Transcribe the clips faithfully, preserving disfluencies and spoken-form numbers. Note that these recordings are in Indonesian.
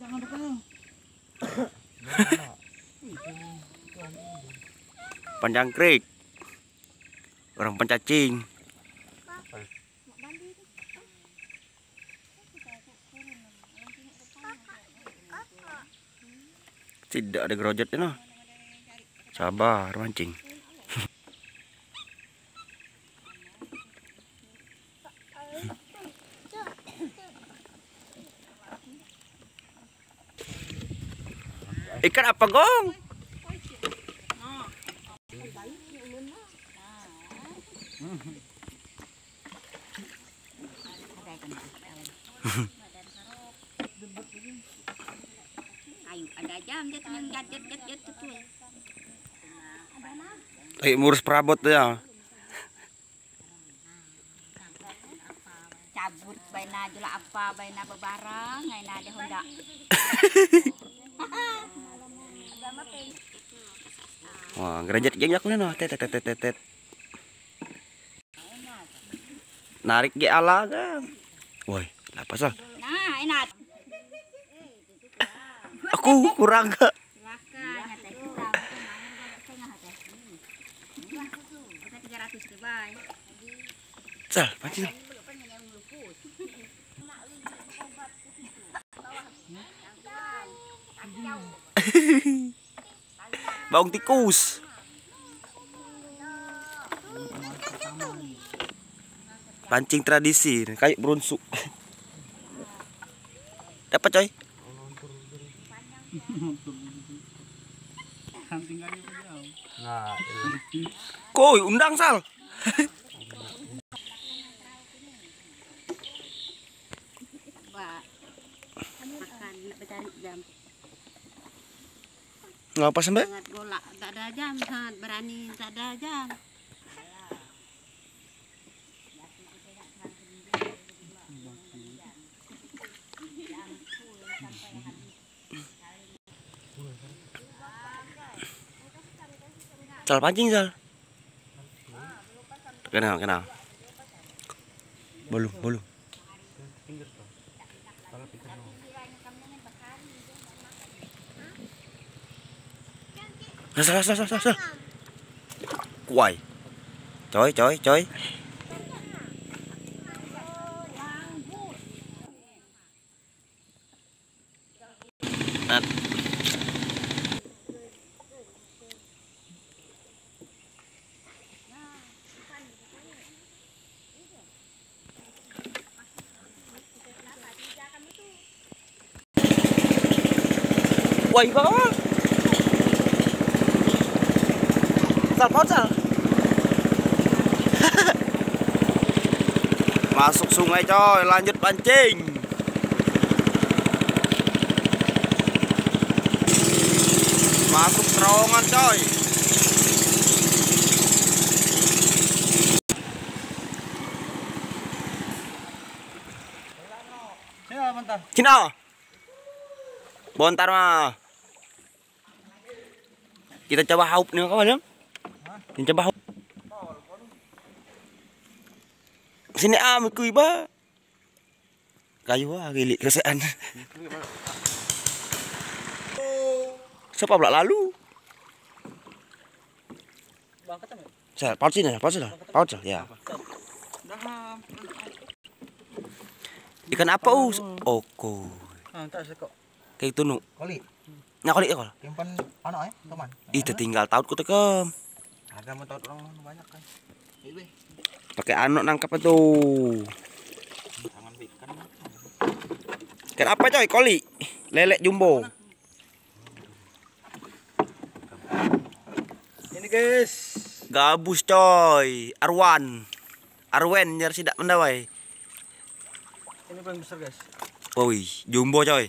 Panjangkrik. Orang pencacing. Tidak ada gerojotnya noh. Sabar mancing. Ikan apa gong? Ada jam jatuh yang jat jat jat jat tuh. Kayak ngurus perabot ya. Cabut baina jula apa baina bebarang ngaina ada Honda. Wah, gerajat gengjak noh, tet tet tet tet. Narik ge ala kan. Woi, apa sal? Nah, enak. Aku kurang ke. Sal, mancing. Baung tikus. Pancing tradisi, kayak berunsuk. Dapat coy. Koi undang sal. Makan bercari jam. Ngapa sampai? Sangat golak, tak ada jam, sangat berani, tak ada jam. Sal pancing sal. Kenal kenal. Belum belum. Sal sal sal sal sal. Kuai. Coy coy coy. Nah. Woi bawah. Sal paut sal. Masuk sungai coy, lanjut pancing. Masuk terowongan coy. Cina. Bontar mah. Kita coba haup nih kawan ya. Kita coba haup. Sini am kuy ba. Kayu ah gilik kesean. Siapa pula lalu? Saya paut sini, paut sini, paut sini, ya. Ikan apa us? Oko. Kayak itu nu. Koli. Nya kali ya kol. Simpan anak ya, teman. Ih, tertinggal taut ku tekem. Ada mau tahu orang banyak kan. Pakai anok nangkap itu. Ikan apa coy? Koli. Lelek jumbo. Ini guys. Gabus coy. Arwan. Arwen nyar sidak mendawai. Ini paling besar guys. Woi, jumbo coy.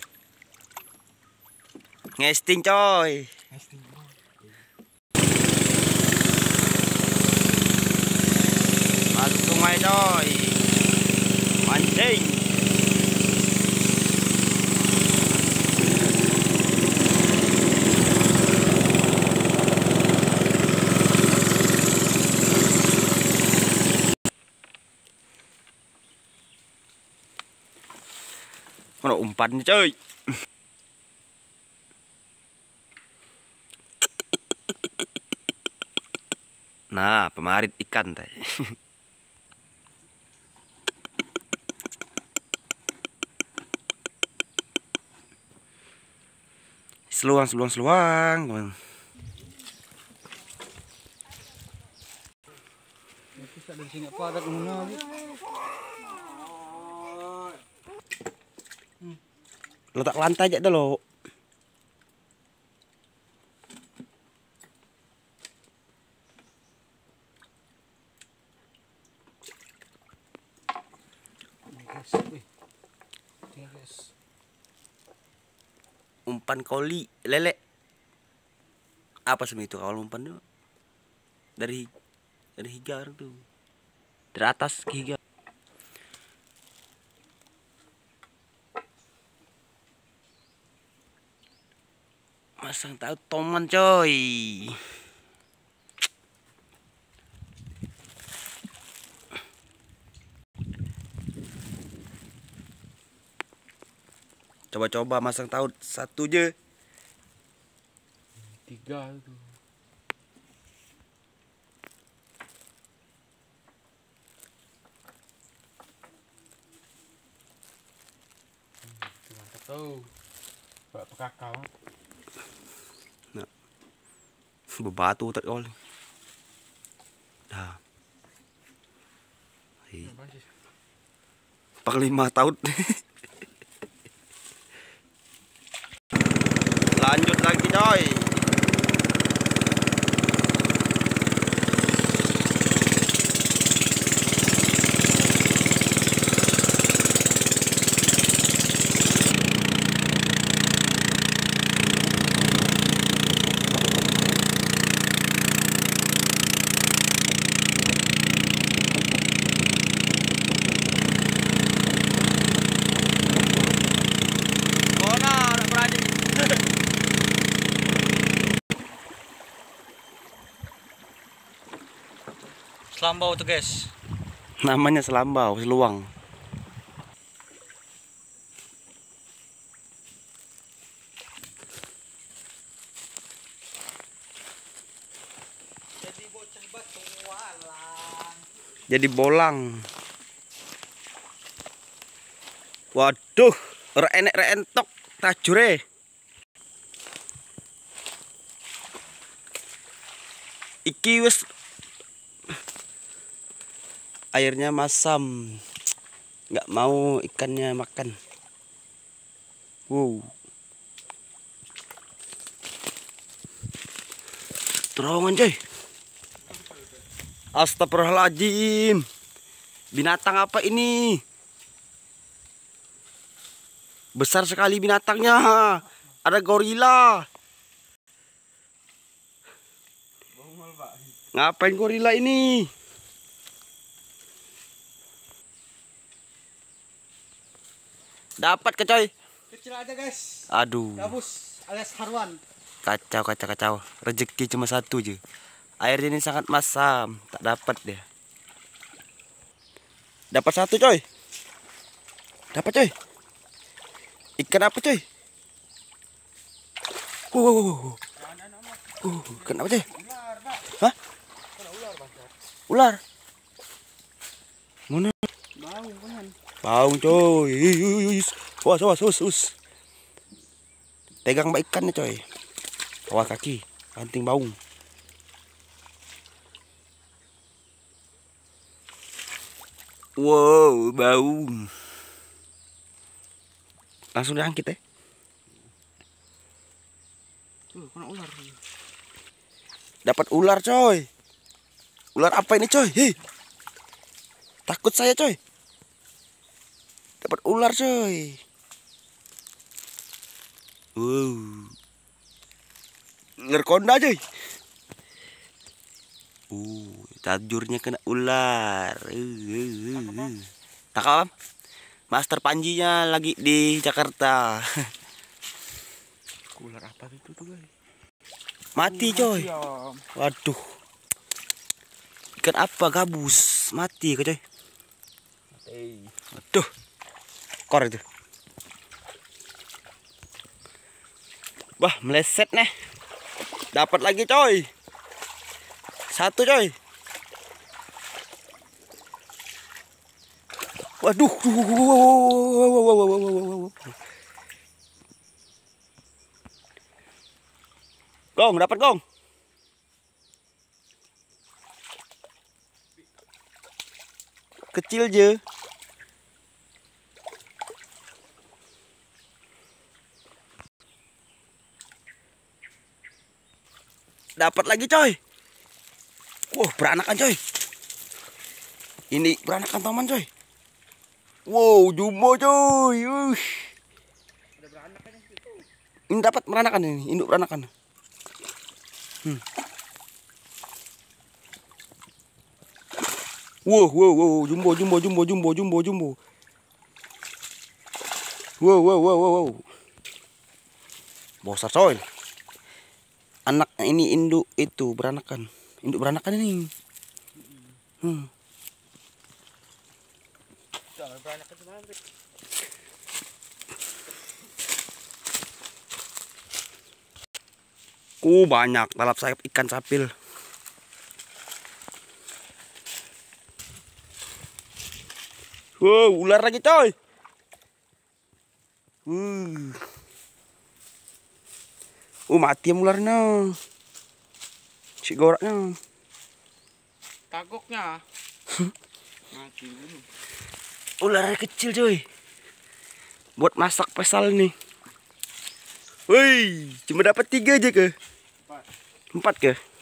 Ngesting coy. Ngesting. Masuk sungai coy. Mancing. Mana umpan coy. Nah, pemarit ikan teh. Seluang, seluang, seluang. Bisa dari sini padat mana? Letak lantai aja dulu. Guys, wih. Ini guys. Umpan koli lele. Apa sih itu kalau umpan tuh? Dari dari higar tuh. Dari atas ke higar. Masang tahu toman coy. Coba-coba masang tahu satu aja. Tiga itu. Mantap tuh. Bapak kakao. Nah. Bebatu tak kau. Dah. Pak lima tahun. Lanjut lagi coy. Selambau tuh guys. Namanya selambau, seluang. Jadi bocah batu walang. Jadi bolang. Waduh, ora enek rek entok tajure. Iki wis airnya masam, nggak mau ikannya makan. Wow, terowongan coy. Astagfirullahaladzim, binatang apa ini? Besar sekali binatangnya, ada gorila. Ngapain gorila ini? Dapat ke coy. Kecil aja guys. Aduh. Gabus alias Harwan. Kacau, kacau, kacau. Rezeki cuma satu aja. Airnya ini sangat masam. Tak dapat deh. Dapat satu coy. Dapat coy. Ikan apa coy? Wow, wow, wow. Uh, ikan apa coy? Hah? Ular. Mana? Bau kan. Baung coy. Awas, awas, awas, awas. Pegang mbak ikannya coy. Awas kaki, ranting baung. Wow, baung. Langsung diangkit ya. Tuh, kena ular. Dapat ular coy. Ular apa ini coy? Hei. Takut saya coy. Dapat ular coy. Wow. Ular konda coy. Uh, tajurnya kena ular. Uh, uh, uh. Takam. Master Panjinya lagi di Jakarta. Ular apa itu tuh guys? Mati coy. Waduh. Ikan apa gabus? Mati kok coy. Waduh. Kor itu. Wah, meleset nih. Dapat lagi coy. Satu coy. Waduh. Gong, dapat gong. Kecil je. Dapat lagi coy. Wah, beranakan coy. Ini beranakan taman coy. Wow, jumbo coy. Ush. Ini dapat meranakan ini, induk beranakan. Hmm. Wow, wow, wow, jumbo, jumbo, jumbo, jumbo, jumbo, jumbo. Wow, wow, wow, wow, wow. Besar coy. Anak ini induk itu beranakan. Induk beranakan ini. Hmm. Uh, banyak lalap sayap ikan sapil. Wow, ular lagi coy. Uh. Uh, mati ularnya. Si goraknya. Tagoknya. Mati dulu. Ular kecil coy. Buat masak pesal nih. Woi, cuma dapat tiga aja ke? Empat. Empat ke?